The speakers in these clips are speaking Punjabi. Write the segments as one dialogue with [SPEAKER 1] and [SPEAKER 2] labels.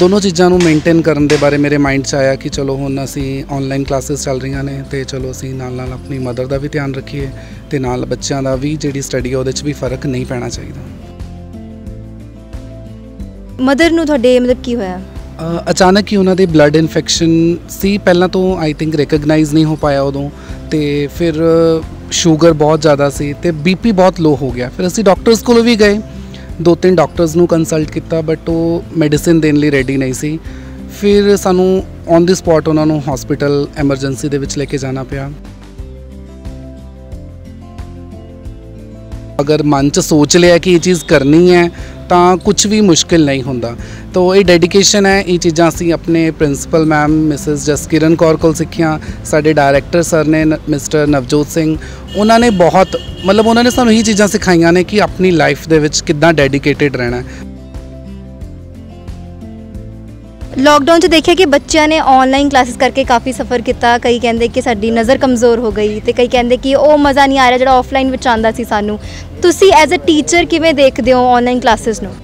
[SPEAKER 1] दोनों चीज़ों को मेनटेन करने के बारे मेरे माइंड च आया कि चलो हुण असी ऑनलाइन क्लासेस चल रही ने तो चलो असी नाल नाल अपनी मदर का भी ध्यान रखीए तो नाल बच्चों का भी जिहड़ी स्टडी है उहदे च भी फर्क नहीं पैना चाहिए।
[SPEAKER 2] मदर नूं तुहाडे मतलब की होया?
[SPEAKER 1] अचानक ही उन्होंने ब्लड इन्फेक्शन सी पहला तो आई थिंक रिकगनाइज़ नहीं हो पाया उदों तो फिर शूगर बहुत ज़्यादा सी ते बीपी बहुत लो हो गया। फिर असी डॉक्टर्स को भी गए, 2-3 डॉक्टर्स नूं कंसल्ट किया बट वो मेडिसिन देने लिए रेडी नहीं सी। फिर सानू ऑन द स्पॉट उन्होंने हॉस्पिटल एमरजेंसी दे विच लेके जाना पिया। अगर मन च सोच लिया कि ये चीज़ करनी है तो कुछ भी मुश्किल नहीं होंदा। तो ये डेडिकेशन है, ये चीज़ां असीं अपने principal ma'am Mrs Jaskiran Kaur कोल सीखियां। साडे डायरैक्टर सर ने मिस्टर नवजोत सिंह, उन्होंने बहुत मतलब उन्होंने सानू यही चीज़ां सिखाईयां ने कि अपनी लाइफ दे विच किद्दां डेडिकेटेड रहना है।
[SPEAKER 2] लॉकडाउन च देखिए कि बच्चों ने ऑनलाइन क्लासेस करके काफ़ी सफ़र किया। कई कहते कि साडी नज़र कमज़ोर हो गई तो कई कहते कि वो मज़ा नहीं आ रहा जो ऑफलाइन में आंदा सी सानू। तुसी एज अ टीचर किवें देखते हो ऑनलाइन क्लासेस नूं?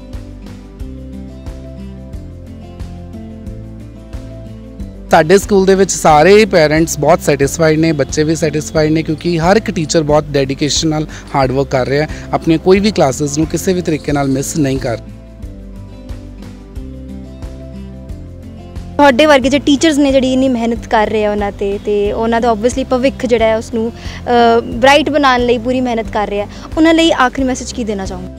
[SPEAKER 1] साडे स्कूल दे विच सारे पेरेंट्स बहुत सैटिस्फाइड ने, बच्चे भी सैटिस्फाइड ने क्योंकि हर एक टीचर बहुत डेडिकेशन नाल हार्ड वर्क कर रहा है, अपने कोई भी क्लासेस नूं किसी भी तरीके नाल मिस नहीं कर।
[SPEAKER 2] ਤੁਹਾਡੇ ਵਰਗੇ जो टीचर्स ने जिहड़ी इन्नी मेहनत कर रहे हैं उन्हां ते उन्हां दा ओबवियसली भविख जिहड़ा है उसनूं ब्राइट बनाने लई पूरी मेहनत कर रहे हैं, उन्हां लई आखिरी मैसेज की देना चाहूँगी?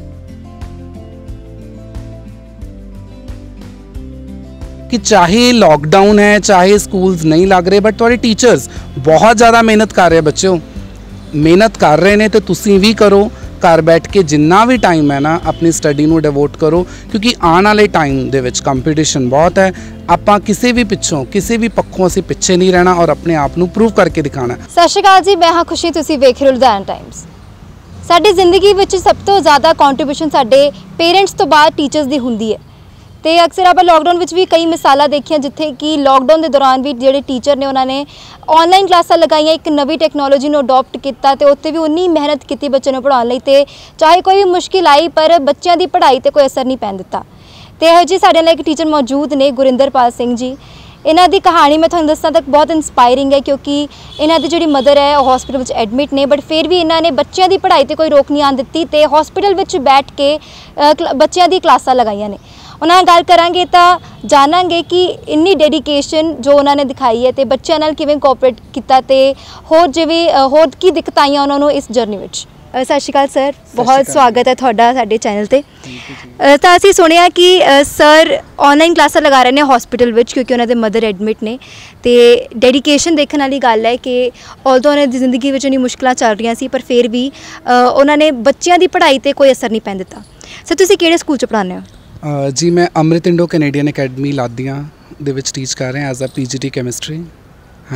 [SPEAKER 1] कि चाहे लॉकडाउन है, चाहे स्कूल्स नहीं लग रहे, बट तुहाडे टीचर्स बहुत ज़्यादा मेहनत कर रहे हैं। बच्चों मेहनत कर रहे हैं तो तुसीं भी करो, घर बैठ के जिन्ना भी टाइम है ना अपनी स्टडी नूं डिवोट करो क्योंकि आने वाले टाइम दे विच कंपीटिशन बहुत है। आपां किसी भी पिछों किसी भी पक्षों असीं पिछे नहीं रहना और अपने आप नूं प्रूव करके दिखाना।
[SPEAKER 2] सत श्री अकाल जी, मैं हाँ खुशी, तुसीं वेख रहे हो लुधियाना टाइम्स। साडी जिंदगी विच सब तो ज़्यादा कॉन्ट्रीब्यूशन साडे पेरेंट्स तो बाद टीचर्स दी हुंदी है। तो अक्सर आप लॉकडाउन में भी कई मिसाल देखिए जिथे कि लॉकडाउन के दौरान भी जोड़े टीचर ने उन्होंने ऑनलाइन क्लासा लगाई, एक नवी टैक्नोलॉजी को अडॉप्ट किया तो उत्ते भी उन्नी मेहनत की बच्चों को पढ़ाने तो चाहे कोई भी मुश्किल आई पर बच्चों की पढ़ाई पर कोई असर नहीं पैन दिता। तो यहो जी साडे नाल एक टीचर मौजूद ने गुरिंदरपाल सिंह जी। इन्हां दी कहानी मैं तुहानूं दस्सां तक बहुत इंस्पायरिंग है क्योंकि इन्हां दी जिहड़ी मदर है वो हॉस्पिटल में एडमिट ने बट फिर भी इन्होंने बच्चों की पढ़ाई पर कोई रोक नहीं आन दी तो हॉस्पिटल में बैठ के बच्चों की क्लासा लगाई ने। उन्होंने गल करांगे तो जानांगे कि इन्नी डेडिकेशन जो उन्होंने दिखाई है तो बच्चों नाल किवें कोऑपरेट किया तो होर जिवें होर की दिक्कत आईयां उन्होंने इस जर्नी में। सत श्री अकाल सर, बहुत स्वागत है तुहाडा साडे चैनल ते। तो असीं सुनिया कि सर ऑनलाइन क्लासा लगा रहे हैं हॉस्पिटल विच क्योंकि उन्होंने मदर एडमिट ने तो डेडिकेशन देखने वाली गल है कि ऑल्दो उन्होंने जिंदगी में इन्नी मुश्किलां चल रही सी पर फिर भी उन्होंने बच्चों की पढ़ाई पर कोई असर नहीं पैन दिता। सर तुसीं किहड़े स्कूल च पढ़ाने हो?
[SPEAKER 1] जी मैं अमृत इंडो कैनेडियन अकैडमी लादियां दे विच टीच कर रहे हैं एज अ PGT कैमिस्ट्री। हाँ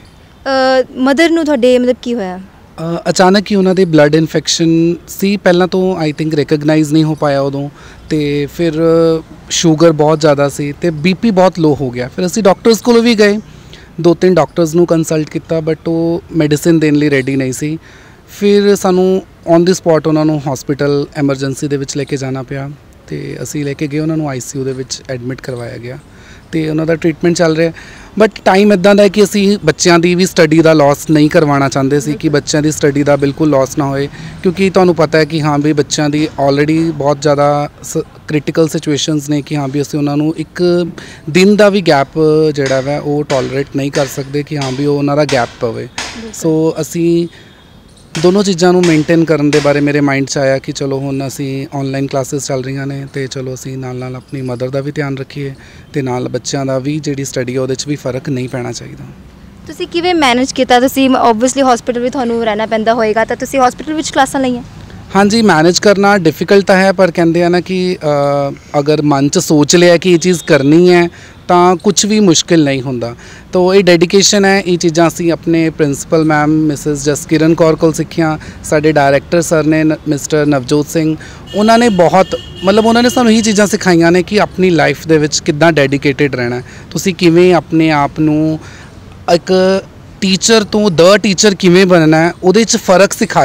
[SPEAKER 1] जी।
[SPEAKER 2] मदर नूं तुहाडे मतलब की होया?
[SPEAKER 1] अचानक ही उन्होंने ब्लड इन्फेक्शन सी पहला तो आई थिंक रिकगनाइज़ नहीं हो पाया उदों तो फिर शूगर बहुत ज़्यादा सी ते बीपी बहुत लो हो गया। फिर असी डॉक्टर्स को भी गए, 2-3 डॉक्टर्स नूं कंसल्ट किया बट वो मेडिसिन देने लिए रेडी नहीं सी। फिर सानू ऑन द स्पॉट उन्होंने हॉस्पिटल एमरजेंसी दे विच लेके जाना पिया तो असी लेके गए, उन्होंने ICU दे विच एडमिट करवाया गया तो उन्होंने ट्रीटमेंट चल रहा है। बट टाइम इदां दा कि असी बच्चों की भी स्टडी का लॉस नहीं करवाना चाहते सी कि बच्चों की स्टडी का बिल्कुल लॉस ना होए क्योंकि तुहानूं पता है कि हाँ भी बच्चों की ऑलरेडी बहुत ज़्यादा क्रिटिकल सिचुएशनस ने कि हाँ भी असी उन्होंने एक दिन का भी गैप जिहड़ा वै वो टॉलरेट नहीं कर सकते कि हाँ भी उन्हों दा गैप पवे। सो असी दोनों चीज़ों को मेनटेन करने के बारे मेरे माइंड च आया कि चलो हुण असी ऑनलाइन क्लासेस चल रही ने तो चलो असी नाल नाल अपनी मदर का भी ध्यान रखीए तो नाल बच्चों का भी जिहड़ी स्टडी है उहदे च भी फर्क नहीं पैना चाहिए।
[SPEAKER 2] तुसीं किवें मैनेज किया? तुसीं ओबवियसली हॉस्पिटल भी तुहानूं रहना पैंदा होएगा तो तुसीं हॉस्पिटल विच क्लासां लईआं?
[SPEAKER 1] हाँ जी, मैनेज करना डिफ़िकल्ट है पर कहते हैं ना कि अगर मन च सोच लिया कि ये चीज़ करनी है तो कुछ भी मुश्किल नहीं होंदा। तो ये डेडिकेशन है, ये चीज़ां असीं अपने principal ma'am Mrs Jaskiran Kaur कोल सीखियां। साडे डायरैक्टर सर ने मिस्टर नवजोत सिंह, उन्होंने बहुत मतलब उन्होंने सानूं यही चीज़ां सिखाईयां ने कि अपनी लाइफ दे विच किद्दां डेडिकेटेड रहना, तुसीं किवें अपने आप नूं एक टीचर तो द टीचर किवें बनना है, उहदे च फ़र्क सिखाया।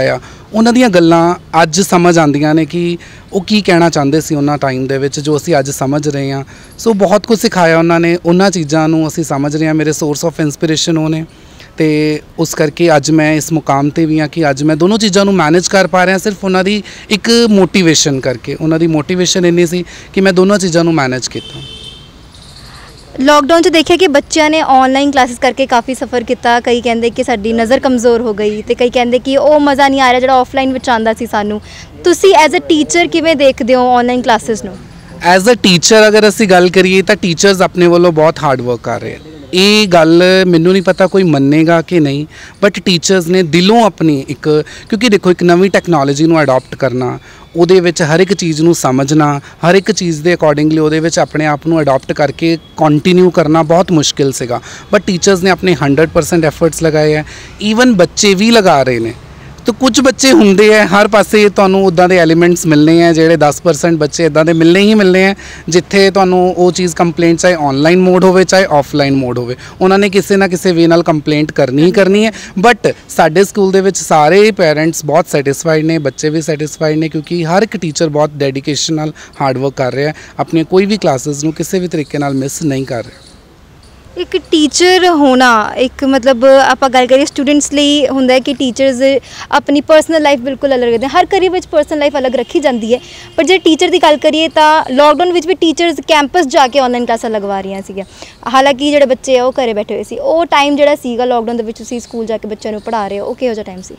[SPEAKER 1] ਉਹਨਾਂ ਦੀਆਂ ਗੱਲਾਂ ਅੱਜ ਸਮਝ ਆਉਂਦੀਆਂ ਨੇ ਕਿ ਉਹ ਕੀ ਕਹਿਣਾ ਚਾਹੁੰਦੇ ਸੀ ਉਹਨਾਂ ਟਾਈਮ ਦੇ ਵਿੱਚ, ਜੋ ਅਸੀਂ ਅੱਜ ਸਮਝ ਰਹੇ ਹਾਂ। ਸੋ ਬਹੁਤ ਕੁਝ ਸਿਖਾਇਆ ਉਹਨਾਂ ਨੇ, ਉਹਨਾਂ ਚੀਜ਼ਾਂ ਨੂੰ ਅਸੀਂ ਸਮਝ ਰਹੇ ਹਾਂ। ਮੇਰੇ ਸੋਰਸ ਆਫ ਇੰਸਪੀਰੇਸ਼ਨ ਉਹ ਨੇ, ਤੇ ਉਸ ਕਰਕੇ ਅੱਜ ਮੈਂ ਇਸ ਮੁਕਾਮ ਤੇ ਵੀ ਹਾਂ ਕਿ ਅੱਜ ਮੈਂ ਦੋਨੋਂ ਚੀਜ਼ਾਂ ਨੂੰ ਮੈਨੇਜ ਕਰ ਪਾ ਰਿਹਾ, ਸਿਰਫ ਉਹਨਾਂ ਦੀ ਇੱਕ ਮੋਟੀਵੇਸ਼ਨ ਕਰਕੇ। ਉਹਨਾਂ ਦੀ ਮੋਟੀਵੇਸ਼ਨ ਇੰਨੀ ਸੀ ਕਿ ਮੈਂ ਦੋਨੋਂ ਚੀਜ਼ਾਂ ਨੂੰ ਮੈਨੇਜ ਕੀਤਾ।
[SPEAKER 2] ਲੌਕਡਾਊਨ 'ਚ ਦੇਖਿਆ ਕਿ ਬੱਚਿਆਂ ਨੇ ਆਨਲਾਈਨ ਕਲਾਸਿਸ ਕਰਕੇ ਕਾਫੀ ਸਫਰ ਕੀਤਾ। ਕਈ ਕਹਿੰਦੇ ਕਿ ਸਾਡੀ ਨਜ਼ਰ ਕਮਜ਼ੋਰ ਹੋ ਗਈ, ਤੇ ਕਈ ਕਹਿੰਦੇ ਕਿ ਉਹ ਮਜ਼ਾ ਨਹੀਂ ਆ ਰਿਹਾ ਜਿਹੜਾ ਆਫਲਾਈਨ ਵਿੱਚ ਆਉਂਦਾ ਸੀ ਸਾਨੂੰ। ਤੁਸੀਂ ਐਜ਼ ਅ ਟੀਚਰ ਕਿਵੇਂ ਦੇਖਦੇ ਹੋ ਆਨਲਾਈਨ ਕਲਾਸਿਸ ਨੂੰ?
[SPEAKER 1] ਐਜ਼ ਅ ਟੀਚਰ ਅਗਰ ਅਸੀਂ ਗੱਲ ਕਰੀਏ ਤਾਂ ਟੀਚਰਸ ਆਪਣੇ ਵੱਲੋਂ ਬਹੁਤ ਹਾਰਡ ਵਰਕ ਕਰ ਰਹੇ। ਇਹ ਗੱਲ ਮੈਨੂੰ ਨਹੀਂ ਪਤਾ ਕੋਈ ਮੰਨੇਗਾ ਕਿ ਨਹੀਂ, ਬਟ ਟੀਚਰਸ ਨੇ ਦਿਲੋਂ ਆਪਣੀ ਇੱਕ, ਕਿਉਂਕਿ ਦੇਖੋ ਇੱਕ ਨਵੀਂ ਟੈਕਨੋਲੋਜੀ ਨੂੰ ਅਡਾਪਟ ਕਰਨਾ, ਉਹਦੇ ਵਿੱਚ ਹਰ ਇੱਕ ਚੀਜ਼ ਨੂੰ ਸਮਝਣਾ, ਹਰ ਇੱਕ ਚੀਜ਼ ਦੇ ਅਕੋਰਡਿੰਗਲੀ ਉਹਦੇ ਵਿੱਚ ਆਪਣੇ ਆਪ ਨੂੰ ਅਡਾਪਟ ਕਰਕੇ ਕੰਟੀਨਿਊ ਕਰਨਾ ਬਹੁਤ ਮੁਸ਼ਕਿਲ ਸੀਗਾ। ਬਟ ਟੀਚਰਸ ਨੇ ਆਪਣੇ 100% ਐਫਰਟਸ ਲਗਾਏ ਹੈ। ਈਵਨ ਬੱਚੇ ਵੀ ਲਗਾ ਰਹੇ ਨੇ। ਤਾਂ ਕੁਝ ਬੱਚੇ ਹੁੰਦੇ ਹੈ, ਹਰ ਪਾਸੇ ਤੁਹਾਨੂੰ ਉੱਦਾਂ ਦੇ ਐਲੀਮੈਂਟਸ ਮਿਲਣੇ ਹੈ, ਜਿਹੜੇ 10% ਬੱਚੇ ਇੱਦਾਂ ਦੇ ਮਿਲਣੇ ਹੀ ਮਿਲਣੇ ਹੈ, ਜਿੱਥੇ ਤੁਹਾਨੂੰ ਉਹ ਚੀਜ਼ ਕੰਪਲੇਂਟ ਚਾਹੇ ਆਨਲਾਈਨ ਮੋਡ ਹੋਵੇ ਚਾਹੇ ਆਫਲਾਈਨ ਮੋਡ ਹੋਵੇ, ਉਹਨਾਂ ਨੇ ਕਿਸੇ ਨਾ ਕਿਸੇ ਵੇ ਨਾਲ ਕੰਪਲੇਂਟ ਕਰਨੀ ਹੀ ਕਰਨੀ ਹੈ। ਬਟ ਸਾਡੇ ਸਕੂਲ ਦੇ ਵਿੱਚ ਸਾਰੇ ਪੇਰੈਂਟਸ ਬਹੁਤ ਸੈਟਿਸਫਾਈਡ ਨੇ, ਬੱਚੇ ਵੀ ਸੈਟਿਸਫਾਈਡ ਨੇ, ਕਿਉਂਕਿ ਹਰ ਇੱਕ ਟੀਚਰ ਬਹੁਤ ਡੈਡੀਕੇਸ਼ਨ ਨਾਲ ਹਾਰਡ ਵਰਕ ਕਰ ਰਿਹਾ, ਆਪਣੀਆਂ ਕੋਈ ਵੀ ਕਲਾਸਿਸ ਨੂੰ ਕਿਸੇ ਵੀ ਤਰੀਕੇ ਨਾਲ ਮਿਸ ਨਹੀਂ ਕਰ ਰਿਹਾ।
[SPEAKER 2] ਇੱਕ ਟੀਚਰ ਹੋਣਾ ਇੱਕ ਮਤਲਬ ਆਪਾਂ ਗੱਲ ਕਰੀਏ ਸਟੂਡੈਂਟਸ ਲਈ ਹੁੰਦਾ ਹੈ ਕਿ ਟੀਚਰਸ ਆਪਣੀ ਪਰਸਨਲ ਲਾਈਫ ਬਿਲਕੁਲ ਅਲੱਗ ਰੱਖਦੇ, ਹਰ ਕਰੀਅਰ ਵਿੱਚ ਪਰਸਨਲ ਲਾਈਫ ਅਲੱਗ ਰੱਖੀ ਜਾਂਦੀ ਹੈ। ਪਰ ਜੇ ਟੀਚਰ ਦੀ ਗੱਲ ਕਰੀਏ ਤਾਂ ਲੋਕਡਾਊਨ ਵਿੱਚ ਵੀ ਟੀਚਰਸ ਕੈਂਪਸ ਜਾ ਕੇ ਆਨਲਾਈਨ ਕਲਾਸਾਂ ਲਗਵਾ ਰਹੀਆਂ ਸੀਗੀਆਂ। ਹਾਲਾਂਕਿ ਜਿਹੜੇ ਬੱਚੇ ਆ ਉਹ ਘਰੇ ਬੈਠੇ ਹੋਏ ਸੀ। ਉਹ ਟਾਈਮ ਜਿਹੜਾ ਸੀਗਾ ਲੋਕਡਾਊਨ ਦੇ ਵਿੱਚ ਤੁਸੀਂ ਸਕੂਲ ਜਾ ਕੇ ਬੱਚਿਆਂ ਨੂੰ ਪੜ੍ਹਾ ਰਹੇ ਹੋ, ਉਹ ਕਿਹੋ ਜਿਹਾ ਟਾਈਮ ਸੀ?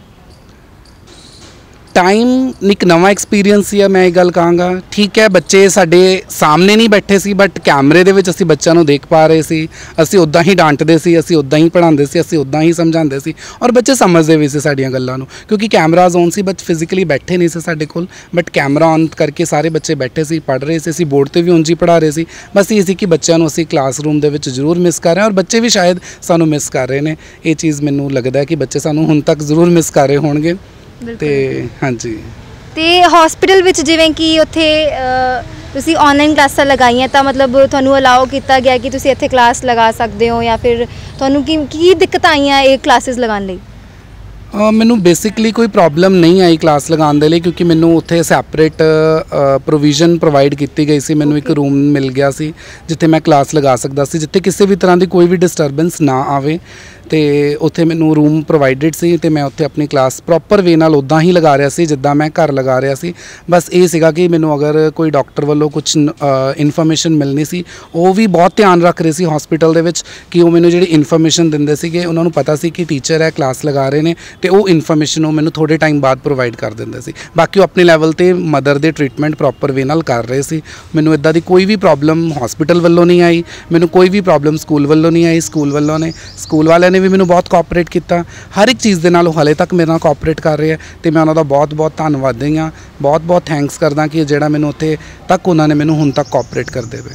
[SPEAKER 2] ਟਾਈਮ
[SPEAKER 1] ਇੱਕ ਨਵਾਂ ਐਕਸਪੀਰੀਅੰਸ ਸੀ। ਮੈਂ ਇਹ ਗੱਲ ਕਹਾਂਗਾ, ਠੀਕ ਹੈ ਬੱਚੇ ਸਾਡੇ ਸਾਹਮਣੇ ਨਹੀਂ ਬੈਠੇ ਸੀ, ਬਟ ਕੈਮਰੇ ਦੇ ਵਿੱਚ ਅਸੀਂ ਬੱਚਿਆਂ ਨੂੰ ਦੇਖ ਪਾ ਰਹੇ ਸੀ। ਅਸੀਂ ਉੱਦਾਂ ਹੀ ਡਾਂਟਦੇ ਸੀ, ਅਸੀਂ ਉੱਦਾਂ ਹੀ ਪੜ੍ਹਾਉਂਦੇ ਸੀ, ਅਸੀਂ ਉੱਦਾਂ ਹੀ ਸਮਝਾਉਂਦੇ ਸੀ, ਔਰ ਬੱਚੇ ਸਮਝਦੇ ਵੀ ਸੀ ਸਾਡੀਆਂ ਗੱਲਾਂ ਨੂੰ, ਕਿਉਂਕਿ ਕੈਮਰਾਜ਼ ਔਨ ਸੀ। ਬਟ ਫਿਜ਼ੀਕਲੀ ਬੈਠੇ ਨਹੀਂ ਸੀ ਸਾਡੇ ਕੋਲ, ਬਟ ਕੈਮਰਾ ਔਨ ਕਰਕੇ ਸਾਰੇ ਬੱਚੇ ਬੈਠੇ ਸੀ, ਪੜ੍ਹ ਰਹੇ ਸੀ। ਅਸੀਂ ਬੋਰਡ 'ਤੇ ਵੀ ਉਂਝ ਹੀ ਪੜ੍ਹਾ ਰਹੇ ਸੀ। ਬਸ ਇਹ ਸੀ ਕਿ ਬੱਚਿਆਂ ਨੂੰ ਅਸੀਂ ਕਲਾਸਰੂਮ ਦੇ ਵਿੱਚ ਜ਼ਰੂਰ ਮਿਸ ਕਰ ਰਹੇ ਹਾਂ, ਔਰ ਬੱਚੇ ਵੀ ਸ਼ਾਇਦ ਸਾਨੂੰ ਮਿਸ ਕਰ ਰਹੇ ਨੇ। ਇਹ ਚੀਜ਼ ਮੈਨੂੰ ਲੱਗਦਾ ਕਿ ਬੱਚੇ ਸਾਨੂੰ ਹੁਣ ਤੱਕ ਜ਼ਰੂਰ ਮਿਸ ਕਰ ਰਹੇ ਹੋਣਗੇ। ਤੇ ਹਾਂਜੀ,
[SPEAKER 2] ਤੇ ਹਸਪੀਟਲ ਵਿੱਚ ਜਿਵੇਂ ਕਿ ਉੱਥੇ ਤੁਸੀਂ ਆਨਲਾਈਨ ਕਲਾਸਾਂ ਲਗਾਈਆਂ ਤਾਂ ਮਤਲਬ ਤੁਹਾਨੂੰ ਅਲਾਓ ਕੀਤਾ ਗਿਆ ਕਿ ਤੁਸੀਂ ਇੱਥੇ ਕਲਾਸ ਲਗਾ ਸਕਦੇ ਹੋ, ਜਾਂ ਫਿਰ ਤੁਹਾਨੂੰ ਕੀ ਦਿੱਕਤਾਂ ਆਈਆਂ ਇਹ ਕਲਾਸਿਸ ਲਗਾਉਣ ਲਈ?
[SPEAKER 1] ਮੈਨੂੰ ਬੇਸਿਕਲੀ ਕੋਈ ਪ੍ਰੋਬਲਮ ਨਹੀਂ ਆਈ ਕਲਾਸ ਲਗਾਉਣ ਦੇ ਲਈ, ਕਿਉਂਕਿ ਮੈਨੂੰ ਉੱਥੇ ਸੈਪਰੇਟ ਪ੍ਰੋਵੀਜ਼ਨ ਪ੍ਰੋਵਾਈਡ ਕੀਤੀ ਗਈ ਸੀ। ਮੈਨੂੰ ਇੱਕ ਰੂਮ ਮਿਲ ਗਿਆ ਸੀ ਜਿੱਥੇ ਮੈਂ ਕਲਾਸ ਲਗਾ ਸਕਦਾ ਸੀ, ਜਿੱਥੇ ਕਿਸੇ ਵੀ ਤਰ੍ਹਾਂ ਦੀ ਕੋਈ ਵੀ ਡਿਸਟਰਬੈਂਸ ਨਾ ਆਵੇ। ਤੇ ਉੱਥੇ ਮੈਨੂੰ ਰੂਮ ਪ੍ਰੋਵਾਈਡਡ ਸੀ, ਤੇ ਮੈਂ ਉੱਥੇ ਆਪਣੀ ਕਲਾਸ ਪ੍ਰੋਪਰ ਵੇ ਨਾਲ ਉੱਦਾਂ ਹੀ ਲਗਾ ਰਿਹਾ ਸੀ ਜਿੱਦਾਂ ਮੈਂ ਘਰ ਲਗਾ ਰਿਹਾ ਸੀ। ਬਸ ਇਹ ਸੀਗਾ ਕਿ ਮੈਨੂੰ ਅਗਰ ਕੋਈ ਡਾਕਟਰ ਵੱਲੋਂ ਕੁਛ ਇਨਫੋਰਮੇਸ਼ਨ ਮਿਲਣੀ ਸੀ, ਉਹ ਵੀ ਬਹੁਤ ਧਿਆਨ ਰੱਖ ਰਹੇ ਸੀ ਹਸਪੀਟਲ ਦੇ ਵਿੱਚ ਕਿ ਉਹ ਮੈਨੂੰ ਜਿਹੜੀ ਇਨਫੋਰਮੇਸ਼ਨ ਦਿੰਦੇ ਸੀਗੇ, ਉਹਨਾਂ ਨੂੰ ਪਤਾ ਸੀ ਕਿ ਟੀਚਰ ਹੈ, ਕਲਾਸ ਲਗਾ ਰਹੇ ਨੇ, ਤੇ ਉਹ ਇਨਫੋਰਮੇਸ਼ਨ ਉਹ ਮੈਨੂੰ ਥੋੜ੍ਹੇ ਟਾਈਮ ਬਾਅਦ ਪ੍ਰੋਵਾਈਡ ਕਰ ਦਿੰਦੇ ਸੀ। ਬਾਕੀ ਉਹ ਆਪਣੇ ਲੈਵਲ 'ਤੇ ਮਦਰ ਦੇ ਟਰੀਟਮੈਂਟ ਪ੍ਰੋਪਰ ਵੇ ਨਾਲ ਕਰ ਰਹੇ ਸੀ। ਮੈਨੂੰ ਇੱਦਾਂ ਦੀ ਕੋਈ ਵੀ ਪ੍ਰੋਬਲਮ ਹਸਪੀਟਲ ਵੱਲੋਂ ਨਹੀਂ ਆਈ, ਮੈਨੂੰ ਕੋਈ ਵੀ ਪ੍ਰੋਬਲਮ ਸਕੂਲ ਵੱਲੋਂ ਨਹੀਂ ਆਈ। ਸਕੂਲ ਵਾਲਿਆਂ ਨੇ ਵੀ ਮੈਨੂੰ ਬਹੁਤ ਕੋਆਪਰੇਟ ਕੀਤਾ, ਹਰ ਇੱਕ ਚੀਜ਼ ਦੇ ਨਾਲ ਉਹ ਹਾਲੇ ਤੱਕ ਮੇਰੇ ਨਾਲ ਕੋਆਪਰੇਟ ਕਰ ਰਹੇ ਆ, ਤੇ ਮੈਂ ਉਹਨਾਂ ਦਾ ਬਹੁਤ ਬਹੁਤ ਧੰਨਵਾਦੀ ਹਾਂ, ਬਹੁਤ ਬਹੁਤ ਥੈਂਕਸ ਕਰਦਾ ਕਿ ਜਿਹੜਾ ਮੈਨੂੰ ਉੱਥੇ ਤੱਕ ਉਹਨਾਂ ਨੇ ਮੈਨੂੰ ਹੁਣ ਤੱਕ ਕੋਆਪਰੇਟ ਕਰਦੇ ਪਏ।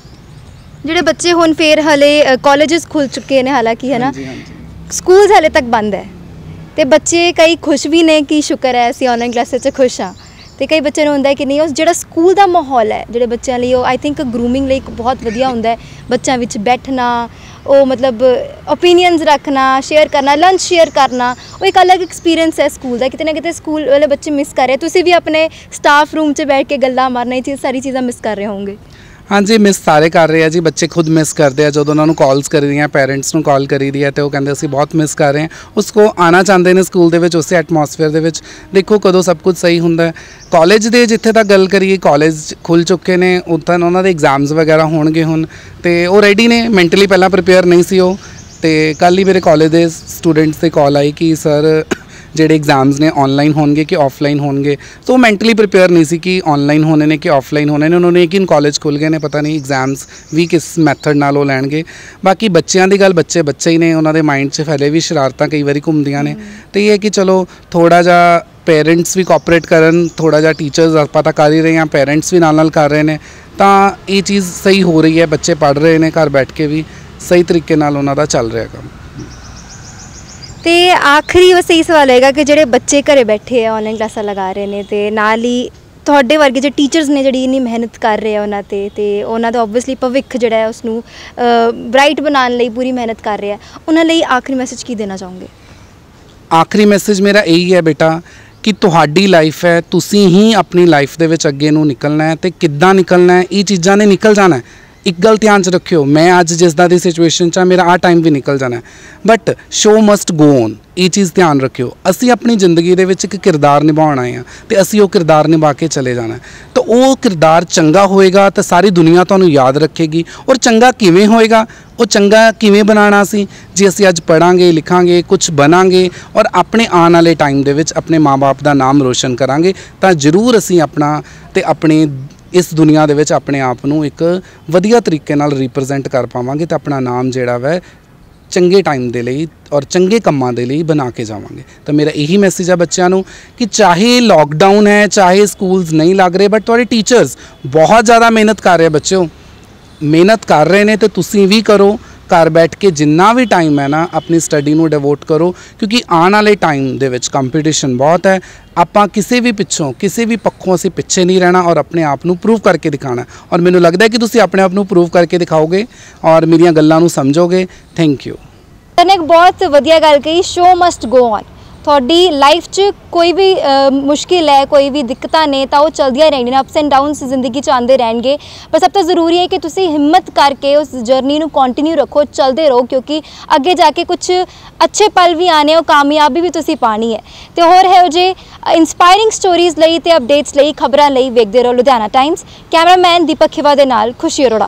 [SPEAKER 2] ਜਿਹੜੇ ਬੱਚੇ ਹੁਣ ਫੇਰ ਹਲੇ ਕਾਲਜਸ ਖੁੱਲ ਚੁੱਕੇ ਨੇ, ਹਾਲਾਂਕਿ ਹੈ ਨਾ, ਸਕੂਲਸ ਹਲੇ ਤੱਕ ਬੰਦ ਹੈ, ਤੇ ਬੱਚੇ ਕਈ ਖੁਸ਼ ਵੀ ਨੇ ਕਿ ਸ਼ੁਕਰ ਹੈ ਅਸੀਂ ਆਨਲਾਈਨ ਕਲਾਸਿਸ 'ਚ ਖੁਸ਼ ਹਾਂ, ਤੇ ਕਈ ਬੱਚਿਆਂ ਨੂੰ ਹੁੰਦਾ ਹੈ ਕਿ ਨਹੀਂ, ਉਸ ਜਿਹੜਾ ਸਕੂਲ ਦਾ ਮਾਹੌਲ ਹੈ ਜਿਹੜੇ ਬੱਚਿਆਂ ਲਈ ਉਹ ਆਈ ਥਿੰਕ ਗਰੂਮਿੰਗ ਲਈ ਬਹੁਤ ਵਧੀਆ ਹੁੰਦਾ ਹੈ। ਬੱਚਿਆਂ ਵਿੱਚ ਬੈਠਣਾ, ਉਹ ਮਤਲਬ ਓਪੀਨੀਅਨਸ ਰੱਖਣਾ, ਸ਼ੇਅਰ ਕਰਨਾ, ਲੰਚ ਸ਼ੇਅਰ ਕਰਨਾ, ਉਹ ਇੱਕ ਅਲੱਗ ਐਕਸਪੀਰੀਅੰਸ ਹੈ ਸਕੂਲ ਦਾ। ਕਿਤੇ ਨਾ ਕਿਤੇ ਸਕੂਲ ਵਾਲੇ ਬੱਚੇ ਮਿਸ ਕਰ ਰਹੇ। ਤੁਸੀਂ ਵੀ ਆਪਣੇ ਸਟਾਫ ਰੂਮ 'ਚ ਬੈਠ ਕੇ ਗੱਲਾਂ ਮਾਰਨਾ, ਇਹ ਚੀਜ਼ ਸਾਰੀ ਚੀਜ਼ਾਂ ਮਿਸ ਕਰ ਰਹੇ ਹੋਵੋਗੇ।
[SPEAKER 1] ਹਾਂਜੀ, ਮਿਸ ਸਾਰੇ ਕਰ ਰਹੇ ਆ ਜੀ, ਬੱਚੇ ਖੁਦ ਮਿਸ ਕਰਦੇ ਆ। ਜਦੋਂ ਉਹਨਾਂ ਨੂੰ ਕਾਲਸ ਕਰੀਦੀਆਂ, ਪੈਰੈਂਟਸ ਨੂੰ ਕਾਲ ਕਰੀਦੀ ਹੈ, ਤੇ ਉਹ ਕਹਿੰਦੇ ਅਸੀਂ ਬਹੁਤ ਮਿਸ ਕਰ ਰਹੇ ਹਾਂ। ਉਸਕੋ ਆਉਣਾ ਚਾਹੁੰਦੇ ਨੇ ਸਕੂਲ ਦੇ ਵਿੱਚ, ਉਸੇ ਐਟਮੋਸਫੇਅਰ ਦੇ ਵਿੱਚ। ਦੇਖੋ ਕਦੋਂ ਸਭ ਕੁਝ ਸਹੀ ਹੁੰਦਾ ਹੈ। ਕਾਲਜ ਦੇ ਜਿੱਥੇ ਤੱਕ ਗੱਲ ਕਰੀਏ, ਕਾਲਜ ਖੁੱਲ੍ਹ ਚੁੱਕੇ ਨੇ, ਉੱਥੇ ਉਹਨਾਂ ਦੇ ਐਗਜ਼ਾਮਸ ਵਗੈਰਾ ਹੋਣਗੇ ਹੁਣ, ਤੇ ਉਹ ਰੈਡੀ ਨੇ, ਮੈਂਟਲੀ ਪਹਿਲਾਂ ਪ੍ਰੀਪੇਅਰ ਨਹੀਂ ਸੀ ਉਹ। ਤੇ ਕੱਲ੍ਹ ਹੀ ਮੇਰੇ ਕਾਲਜ ਦੇ ਸਟੂਡੈਂਟਸ 'ਤੇ ਕਾਲ ਆਈ ਕਿ ਸਰ ਜਿਹੜੇ ਐਗਜ਼ਾਮਸ ਨੇ ਆਨਲਾਈਨ ਹੋਣਗੇ ਕਿ ਆਫਲਾਈਨ ਹੋਣਗੇ। ਸੋ ਮੈਂਟਲੀ ਪ੍ਰੀਪੇਅਰ ਨਹੀਂ ਸੀ ਕਿ ਆਨਲਾਈਨ ਹੋਣੇ ਨੇ ਕਿ ਆਫਲਾਈਨ ਹੋਣੇ ਨੇ। ਉਹਨਾਂ ਨੇ ਕਿ ਕਾਲਜ ਖੁੱਲ੍ਹ ਗਏ ਨੇ, ਪਤਾ ਨਹੀਂ ਐਗਜ਼ਾਮਸ ਵੀ ਕਿਸ ਮੈਥਡ ਨਾਲ ਉਹ ਲੈਣਗੇ। ਬਾਕੀ ਬੱਚਿਆਂ ਦੀ ਗੱਲ, ਬੱਚੇ ਹੀ ਨੇ, ਉਹਨਾਂ ਦੇ ਮਾਈਂਡ 'ਚ ਹਲੇ ਵੀ ਸ਼ਰਾਰਤਾਂ ਕਈ ਵਾਰੀ ਘੁੰਮਦੀਆਂ ਨੇ। ਤੇ ਇਹ ਹੈ ਕਿ ਚਲੋ ਥੋੜ੍ਹਾ ਜਿਹਾ ਪੇਰੈਂਟਸ ਵੀ ਕੋਆਪਰੇਟ ਕਰਨ, ਥੋੜ੍ਹਾ ਜਿਹਾ ਟੀਚਰਸ ਆਪਾਂ ਤਾਂ ਕਰ ਹੀ ਰਹੇ ਹਾਂ, ਪੇਰੈਂਟਸ ਵੀ ਨਾਲ ਕਰ ਰਹੇ ਨੇ, ਤਾਂ ਇਹ ਚੀਜ਼ ਸਹੀ ਹੋ ਰਹੀ ਹੈ। ਬੱਚੇ ਪੜ੍ਹ ਰਹੇ ਨੇ ਘਰ ਬੈਠ ਕੇ ਵੀ, ਸਹੀ ਤਰੀਕੇ ਨਾਲ ਉਹਨਾਂ ਦਾ ਚੱਲ ਰਿਹਾ ਕੰਮ।
[SPEAKER 2] ਤੇ ਆਖਰੀ ਬਸ ਇਹੀ ਸਵਾਲ ਹੋਏਗਾ ਕਿ ਜਿਹੜੇ ਬੱਚੇ ਘਰੇ ਬੈਠੇ ਆ ਆਨਲਾਈਨ ਕਲਾਸਾਂ ਲਗਾ ਰਹੇ ਨੇ, ਤੇ ਨਾਲ ਹੀ ਤੁਹਾਡੇ ਵਰਗੇ ਜਿਹੜੇ ਟੀਚਰਸ ਨੇ ਜਿਹੜੀ ਇੰਨੀ ਮਿਹਨਤ ਕਰ ਰਹੇ ਆ ਉਹਨਾਂ 'ਤੇ, ਤੇ ਉਹਨਾਂ ਦਾ ਓਬਵੀਅਸਲੀ ਭਵਿੱਖ ਜਿਹੜਾ ਹੈ ਉਸਨੂੰ ਬ੍ਰਾਈਟ ਬਣਾਉਣ ਲਈ ਪੂਰੀ ਮਿਹਨਤ ਕਰ ਰਿਹਾ, ਉਹਨਾਂ ਲਈ ਆਖਰੀ ਮੈਸੇਜ ਕੀ ਦੇਣਾ ਚਾਹੋਗੇ?
[SPEAKER 1] ਆਖਰੀ ਮੈਸੇਜ ਮੇਰਾ ਇਹੀ ਹੈ ਬੇਟਾ ਕਿ ਤੁਹਾਡੀ ਲਾਈਫ ਹੈ, ਤੁਸੀਂ ਹੀ ਆਪਣੀ ਲਾਈਫ ਦੇ ਵਿੱਚ ਅੱਗੇ ਨੂੰ ਨਿਕਲਣਾ ਹੈ ਤੇ ਕਿੱਦਾਂ ਨਿਕਲਣਾ ਹੈ, ਇਹ ਚੀਜ਼ਾਂ ਨੇ ਨਿਕਲ ਜਾਣਾ ਹੈ। ਇੱਕ ਗੱਲ ਧਿਆਨ 'ਚ ਰੱਖਿਓ, ਮੈਂ ਅੱਜ ਜਿਸਦਾ ਦੀ ਸਿਚੁਏਸ਼ਨ 'ਚ ਆ, ਮੇਰਾ ਆਹ ਟਾਈਮ ਵੀ ਨਿਕਲ ਜਾਣਾ ਹੈ, but show must go on. ਇਹ ਚੀਜ਼ ਧਿਆਨ ਰੱਖਿਓ। ਅਸੀਂ ਆਪਣੀ ਜ਼ਿੰਦਗੀ ਦੇ ਵਿੱਚ ਇੱਕ ਕਿਰਦਾਰ ਨਿਭਾਉਣਾ ਹੈ ਤੇ ਅਸੀਂ ਉਹ ਕਿਰਦਾਰ ਨਿਭਾ ਕੇ ਚਲੇ ਜਾਣਾ। ਤਾਂ ਉਹ ਕਿਰਦਾਰ ਚੰਗਾ ਹੋਏਗਾ ਤਾਂ ਸਾਰੀ ਦੁਨੀਆ ਤੁਹਾਨੂੰ ਯਾਦ ਰੱਖੇਗੀ। ਔਰ ਚੰਗਾ ਕਿਵੇਂ ਹੋਏਗਾ, ਉਹ ਚੰਗਾ ਕਿਵੇਂ ਬਣਾਉਣਾ ਸੀ, ਜੇ ਅਸੀਂ ਅੱਜ ਪੜ੍ਹਾਂਗੇ, ਲਿਖਾਂਗੇ, ਕੁਝ ਬਣਾਂਗੇ ਔਰ ਆਪਣੇ ਆਉਣ ਵਾਲੇ ਟਾਈਮ ਦੇ ਵਿੱਚ ਆਪਣੇ ਮਾਂ-ਬਾਪ ਦਾ ਨਾਮ ਰੋਸ਼ਨ ਕਰਾਂਗੇ, ਤਾਂ ਜ਼ਰੂਰ ਅਸੀਂ ਆਪਣਾ ਤੇ ਆਪਣੇ ਇਸ ਦੁਨੀਆ ਦੇ ਵਿੱਚ ਆਪਣੇ ਆਪ ਨੂੰ ਇੱਕ ਵਧੀਆ ਤਰੀਕੇ ਨਾਲ ਰਿਪਰੈਜ਼ੈਂਟ ਕਰ ਪਾਵਾਂਗੇ ਤੇ ਆਪਣਾ ਨਾਮ ਜਿਹੜਾ ਵੈ ਚੰਗੇ ਟਾਈਮ ਦੇ ਲਈ ਔਰ ਚੰਗੇ ਕੰਮਾਂ ਦੇ ਲਈ ਬਣਾ ਕੇ ਜਾਵਾਂਗੇ। ਤਾਂ ਮੇਰਾ ਇਹੀ ਮੈਸੇਜ ਹੈ ਬੱਚਿਆਂ ਨੂੰ ਕਿ ਚਾਹੇ ਲੋਕਡਾਊਨ ਹੈ, ਚਾਹੇ ਸਕੂਲਸ ਨਹੀਂ ਲੱਗ ਰਹੇ, ਬਟ ਤੁਹਾਡੇ ਟੀਚਰਸ ਬਹੁਤ ਜ਼ਿਆਦਾ ਮਿਹਨਤ ਕਰ ਰਹੇ। ਬੱਚਿਓ ਮਿਹਨਤ ਕਰ ਰਹੇ ਨੇ ਤੇ ਤੁਸੀਂ ਵੀ ਕਰੋ। ਘਰ ਬੈਠ ਕੇ ਜਿੰਨਾ ਵੀ ਟਾਈਮ ਹੈ ਨਾ ਆਪਣੀ ਸਟੱਡੀ ਨੂੰ ਡਿਵੋਟ ਕਰੋ, ਕਿਉਂਕਿ ਆਉਣ ਵਾਲੇ ਟਾਈਮ ਦੇ ਵਿੱਚ ਕੰਪੀਟੀਸ਼ਨ ਬਹੁਤ ਹੈ। ਆਪਾਂ ਕਿਸੇ ਵੀ ਪਿੱਛੋਂ, ਕਿਸੇ ਵੀ ਪੱਖੋਂ ਅਸੀਂ ਪਿੱਛੇ ਨਹੀਂ ਰਹਿਣਾ ਔਰ ਆਪਣੇ ਆਪ ਨੂੰ ਪ੍ਰੂਵ ਕਰਕੇ ਦਿਖਾਉਣਾ। ਔਰ ਮੈਨੂੰ ਲੱਗਦਾ ਹੈ ਕਿ ਤੁਸੀਂ ਆਪਣੇ ਆਪ ਨੂੰ ਪ੍ਰੂਵ ਕਰਕੇ ਦਿਖਾਓਗੇ ਔਰ ਮੇਰੀਆਂ ਗੱਲਾਂ ਨੂੰ ਸਮਝੋਗੇ। Thank you.
[SPEAKER 2] ਨੇ ਇੱਕ ਬਹੁਤ ਵਧੀਆ ਗੱਲ ਕਹੀ, ਸ਼ੋ ਮਸਟ ਗੋ ਔਨ। ਤੁਹਾਡੀ ਲਾਈਫ 'ਚ ਕੋਈ ਵੀ ਮੁਸ਼ਕਿਲ ਹੈ, ਕੋਈ ਵੀ ਦਿੱਕਤਾਂ ਨੇ ਤਾਂ ਉਹ ਚਲਦੀਆਂ ਰਹਿਣੀਆਂ, ਅਪਸ ਐਂਡ ਡਾਊਨਸ ਜ਼ਿੰਦਗੀ 'ਚ ਆਉਂਦੇ ਰਹਿਣਗੇ। ਪਰ ਸਭ ਤੋਂ ਜ਼ਰੂਰੀ ਹੈ ਕਿ ਤੁਸੀਂ ਹਿੰਮਤ ਕਰਕੇ ਉਸ ਜਰਨੀ ਨੂੰ ਕੰਟੀਨਿਊ ਰੱਖੋ, ਚਲਦੇ ਰਹੋ, ਕਿਉਂਕਿ ਅੱਗੇ ਜਾ ਕੇ ਕੁਝ ਅੱਛੇ ਪਲ ਵੀ ਆਣੇ, ਉਹ ਕਾਮਯਾਬੀ ਵੀ ਤੁਸੀਂ ਪਾਣੀ ਹੈ। ਤੇ ਹੋਰ ਇਹੋ ਜਿਹੇ ਇੰਸਪਾਇਰਿੰਗ ਸਟੋਰੀਜ਼ ਲਈ ਤੇ ਅਪਡੇਟਸ ਲਈ, ਖਬਰਾਂ ਲਈ ਵੇਖਦੇ ਰਹੋ ਲੁਧਿਆਣਾ ਟਾਈਮਸ। ਕੈਮਰਾਮੈਨ ਦੀਪਕ ਖਿਵਾ ਦੇ ਨਾਲ ਖੁਸ਼ੀ ਅਰੋੜਾ।